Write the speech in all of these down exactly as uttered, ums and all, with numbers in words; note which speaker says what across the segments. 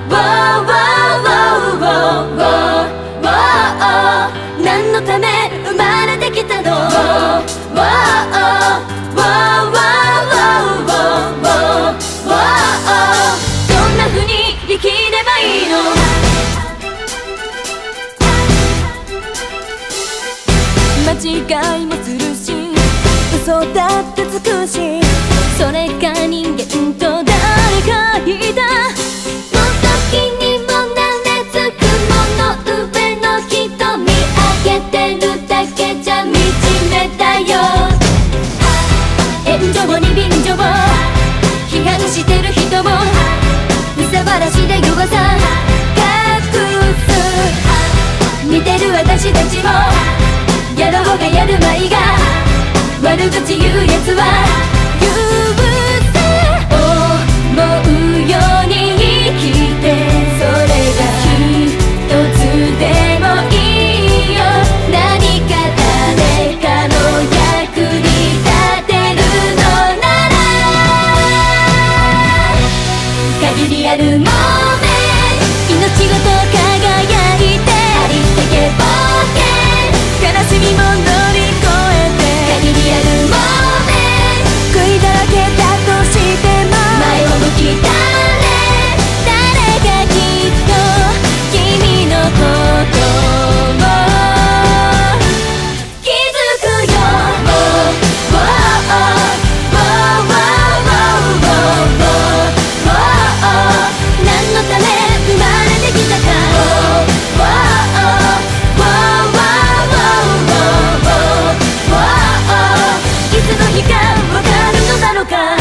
Speaker 1: 何のため生まれてきたの？どんな風に生きればいいの？間違いもするし嘘だってつくし、それが人間と誰かいた。もっと気にもなれつくもの上の人見上げてるだけじゃ惨めだよ。炎上に便乗批判してる人も憂さ晴らしで弱さ隠す。見てる私たちもやろうがやるまいが悪口言うやつは許せ。思うように生きてそれが一つでもいいよ。何か誰かの役に立てるのなら限りあるモーメント命ごと輝いてありったけ冒険悲しみも乗り越えて限りあるモーメント悔いだらけだとしても前を向き誰誰がきっと君のことを気づくよ。何のため生まれてきたか。いつの日かわかるのだろうか。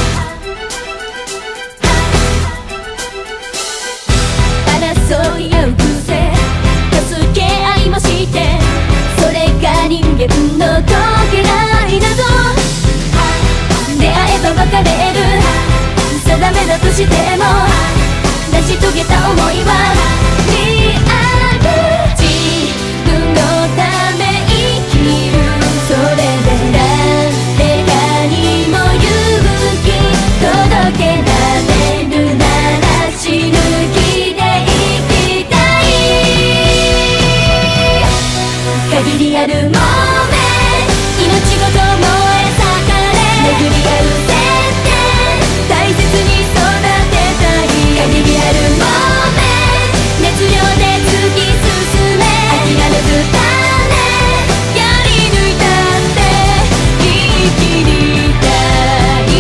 Speaker 1: 争い合う癖助け合いもしてそれが人間の解けない謎。出会えば別れる定めだとしても成し遂げた想いはリアル。自分のため生きるそれで誰かにも勇気届けられるなら死ぬ気で生きたい。限りあるモーメント命ごと燃え盛れ巡り合う接点大切に育てたい。限りあるモーメント熱量で突き進め諦めず種やり抜いたって生きりたい。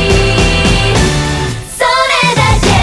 Speaker 1: それだけ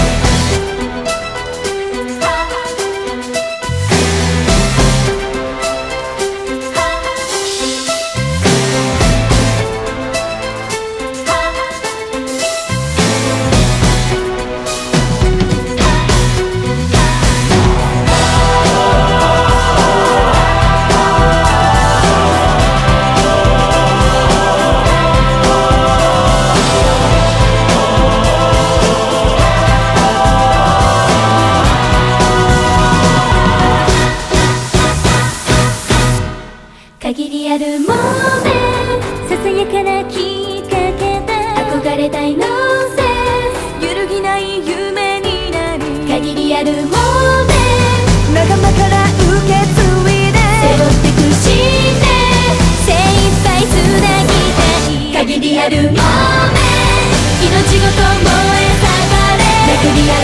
Speaker 1: 限りあるモーメントささやかなきっかけで憧れたいのせ揺るぎない夢になる。限りあるモーメント仲間から受け継いで背負ってく信念精一杯つなぎたい。限りあるモーメント命ごと燃え盛れ巡り合